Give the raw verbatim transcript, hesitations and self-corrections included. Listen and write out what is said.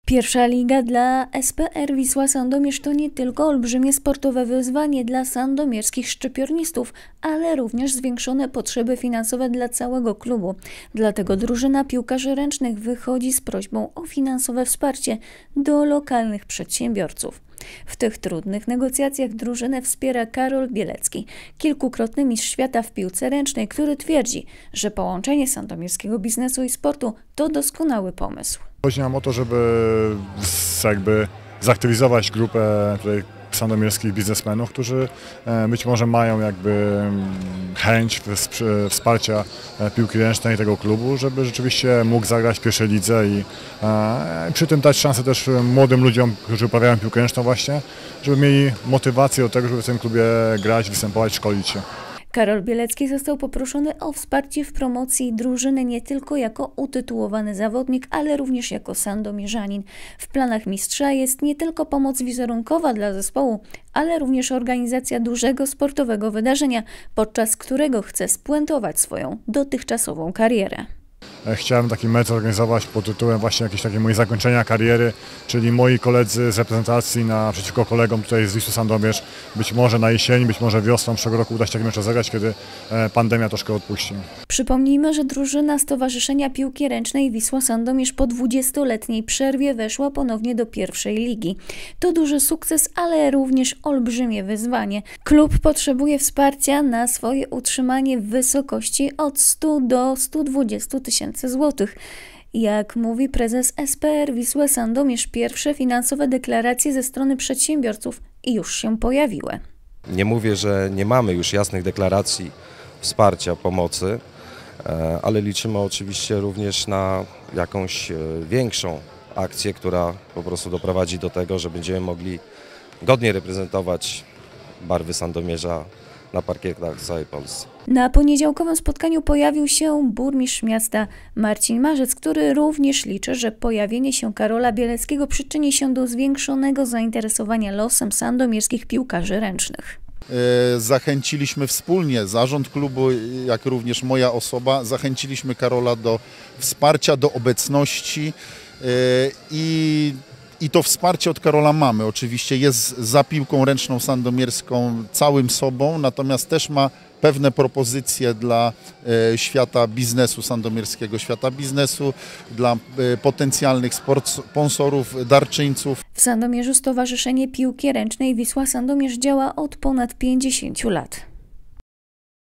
Pierwsza liga dla S P R Wisła Sandomierz to nie tylko olbrzymie sportowe wyzwanie dla sandomierskich szczypiornistów, ale również zwiększone potrzeby finansowe dla całego klubu. Dlatego drużyna piłkarzy ręcznych wychodzi z prośbą o finansowe wsparcie do lokalnych przedsiębiorców. W tych trudnych negocjacjach drużynę wspiera Karol Bielecki, kilkukrotny mistrz świata w piłce ręcznej, który twierdzi, że połączenie sandomierskiego biznesu i sportu to doskonały pomysł. Chodzi nam o to, żeby jakby zaktywizować grupę tutaj sandomierskich biznesmenów, którzy być może mają jakby chęć wsparcia piłki ręcznej tego klubu, żeby rzeczywiście mógł zagrać w pierwszej lidze i przy tym dać szansę też młodym ludziom, którzy uprawiają piłkę ręczną właśnie, żeby mieli motywację do tego, żeby w tym klubie grać, występować, szkolić się. Karol Bielecki został poproszony o wsparcie w promocji drużyny nie tylko jako utytułowany zawodnik, ale również jako sandomierzanin. W planach mistrza jest nie tylko pomoc wizerunkowa dla zespołu, ale również organizacja dużego sportowego wydarzenia, podczas którego chce spuentować swoją dotychczasową karierę. Chciałem taki mecz organizować pod tytułem właśnie jakieś takie moje zakończenia kariery, czyli moi koledzy z reprezentacji naprzeciwko kolegom tutaj z Wisły Sandomierz. Być może na jesieni, być może wiosną przyszłego roku uda się taki mecz zagrać, kiedy pandemia troszkę odpuści. Przypomnijmy, że drużyna Stowarzyszenia Piłki Ręcznej Wisła Sandomierz po dwudziestoletniej przerwie weszła ponownie do pierwszej ligi. To duży sukces, ale również olbrzymie wyzwanie. Klub potrzebuje wsparcia na swoje utrzymanie w wysokości od stu do stu dwudziestu tysięcy złotych. Jak mówi prezes S P R Wisła Sandomierz, pierwsze finansowe deklaracje ze strony przedsiębiorców już się pojawiły. Nie mówię, że nie mamy już jasnych deklaracji wsparcia, pomocy, ale liczymy oczywiście również na jakąś większą akcję, która po prostu doprowadzi do tego, że będziemy mogli godnie reprezentować barwy Sandomierza na parkietach w całej Polsce. Na poniedziałkowym spotkaniu pojawił się burmistrz miasta Marcin Marzec, który również liczy, że pojawienie się Karola Bieleckiego przyczyni się do zwiększonego zainteresowania losem sandomierskich piłkarzy ręcznych. Zachęciliśmy wspólnie, zarząd klubu, jak również moja osoba, zachęciliśmy Karola do wsparcia, do obecności i I to wsparcie od Karola mamy. Oczywiście jest za piłką ręczną sandomierską całym sobą, natomiast też ma pewne propozycje dla e, świata biznesu sandomierskiego, świata biznesu, dla e, potencjalnych sponsorów, darczyńców. W Sandomierzu Stowarzyszenie Piłki Ręcznej Wisła Sandomierz działa od ponad pięćdziesięciu lat.